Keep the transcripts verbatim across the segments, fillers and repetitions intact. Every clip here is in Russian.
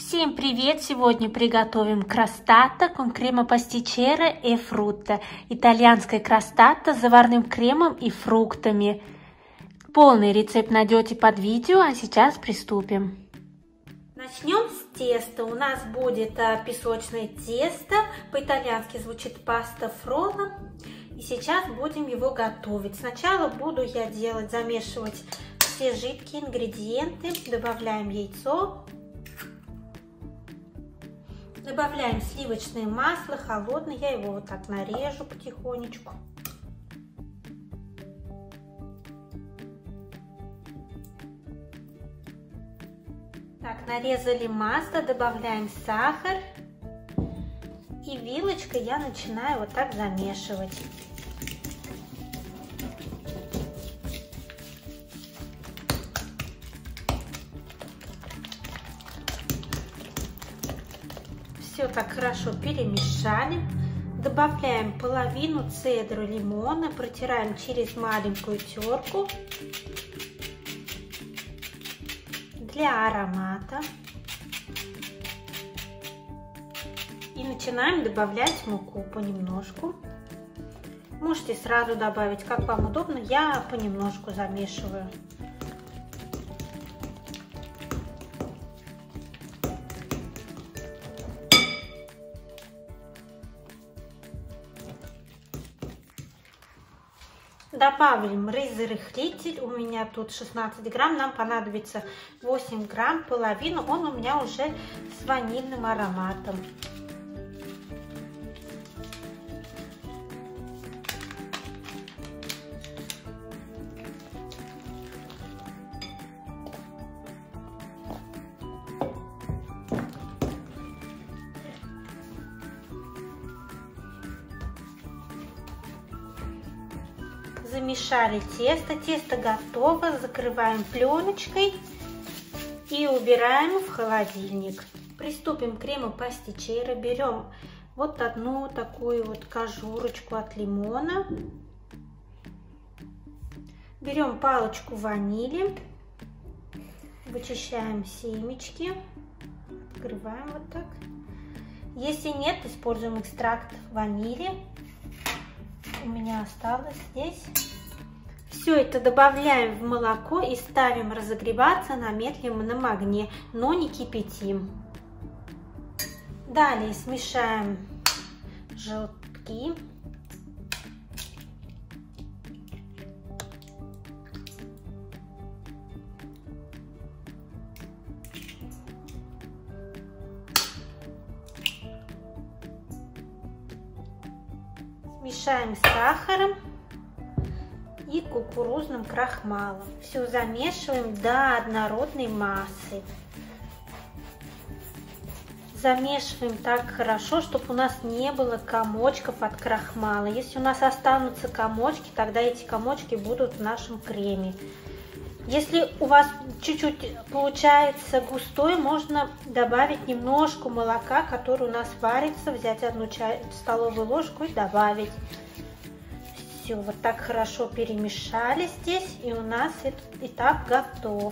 Всем привет! Сегодня приготовим кростатто con crema pasticcera e frutta. Итальянская кростатто с заварным кремом и фруктами. Полный рецепт найдете под видео, а сейчас приступим. Начнем с теста. У нас будет песочное тесто. По-итальянски звучит паста фролла. И сейчас будем его готовить. Сначала буду я делать, замешивать все жидкие ингредиенты. Добавляем яйцо. Добавляем сливочное масло, холодное. Я его вот так нарежу потихонечку. Так, нарезали масло, добавляем сахар. И вилочкой я начинаю вот так замешивать. Все так хорошо перемешали. Добавляем половину цедры лимона, протираем через маленькую терку для аромата. И начинаем добавлять муку понемножку. Можете сразу добавить, как вам удобно. Я понемножку замешиваю. Добавим разрыхлитель, у меня тут шестнадцать грамм, нам понадобится восемь грамм, половину, он у меня уже с ванильным ароматом. Замешали тесто, тесто готово, закрываем пленочкой и убираем в холодильник. Приступим к крему пастичера. Берем вот одну такую вот кожурочку от лимона. Берем палочку ванили, вычищаем семечки, открываем вот так. Если нет, используем экстракт ванили. У меня осталось здесь. Все это добавляем в молоко и ставим разогреваться на медленном огне, но не кипятим. Далее смешаем желтки. Мешаем с сахаром и кукурузным крахмалом. Все замешиваем до однородной массы. Замешиваем так хорошо, чтобы у нас не было комочков от крахмала. Если у нас останутся комочки, тогда эти комочки будут в нашем креме. Если у вас чуть-чуть получается густой, можно добавить немножко молока, которое у нас варится, взять одну чай, столовую ложку и добавить. Все, вот так хорошо перемешали здесь, и у нас этот этап готов.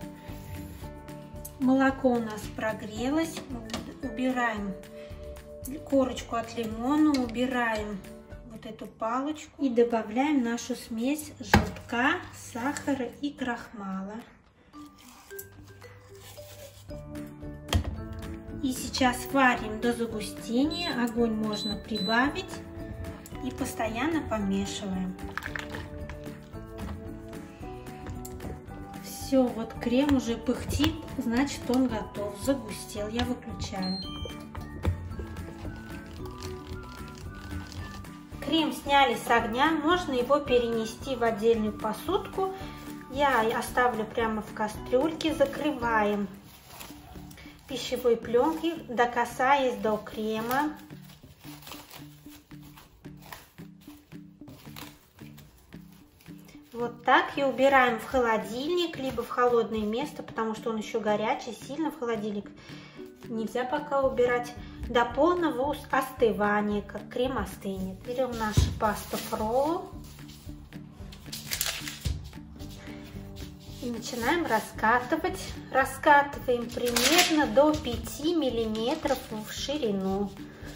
Молоко у нас прогрелось, убираем корочку от лимона, убираем вот эту палочку и добавляем нашу смесь желтка, сахара и крахмала. И сейчас варим до загустения, огонь можно прибавить и постоянно помешиваем. Все, вот крем уже пыхтит, значит он готов, загустел, я выключаю. Крем сняли с огня, можно его перенести в отдельную посудку. Я оставлю прямо в кастрюльке, закрываем пищевой пленкой, докасаясь до крема. Вот так и убираем в холодильник, либо в холодное место, потому что он еще горячий, сильно в холодильник нельзя пока убирать. До полного остывания, как крем остынет. Берем нашу пасту фроллу И начинаем раскатывать. Раскатываем примерно до пяти миллиметров в ширину.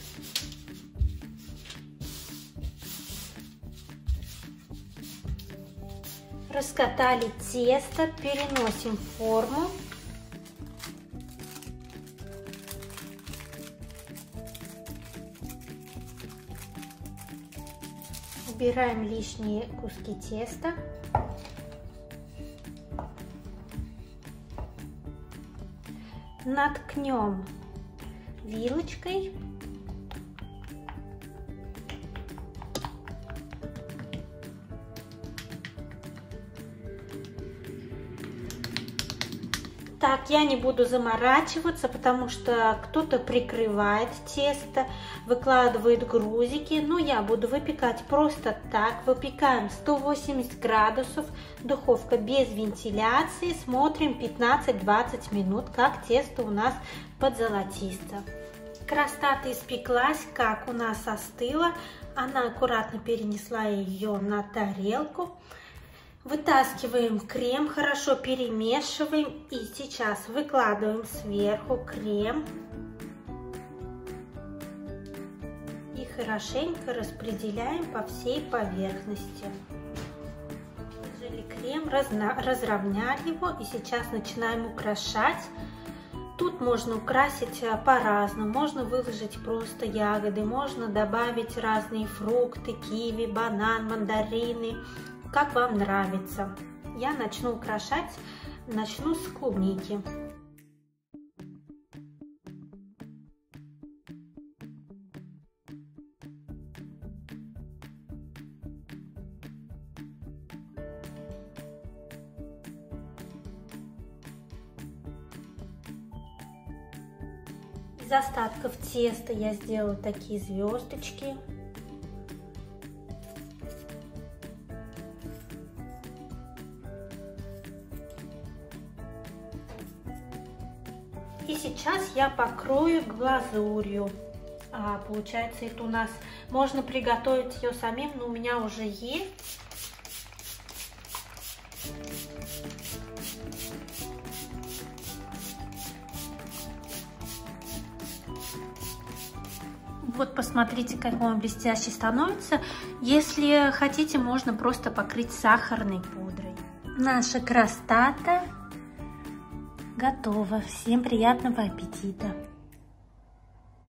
Раскатали тесто, переносим в форму. Убираем лишние куски теста. Наткнем вилочкой. Так, я не буду заморачиваться, потому что кто-то прикрывает тесто, выкладывает грузики, но я буду выпекать просто так. Выпекаем сто восемьдесят градусов, духовка без вентиляции, смотрим пятнадцать-двадцать минут, как тесто у нас подзолотисто. Крастата испеклась, как у нас остыла, она аккуратно перенесла ее на тарелку. Вытаскиваем крем, хорошо перемешиваем и сейчас выкладываем сверху крем и хорошенько распределяем по всей поверхности. Выложили крем, разровняли его и сейчас начинаем украшать. Тут можно украсить по-разному, можно выложить просто ягоды, можно добавить разные фрукты, киви, банан, мандарины. Как вам нравится. Я начну украшать, начну с клубники. Из остатков теста я сделала такие звездочки. И сейчас я покрою глазурью. А, получается, это у нас можно приготовить ее самим, но у меня уже есть. Вот посмотрите, как он блестящий становится. Если хотите, можно просто покрыть сахарной пудрой. Наша крастата готово. Всем приятного аппетита!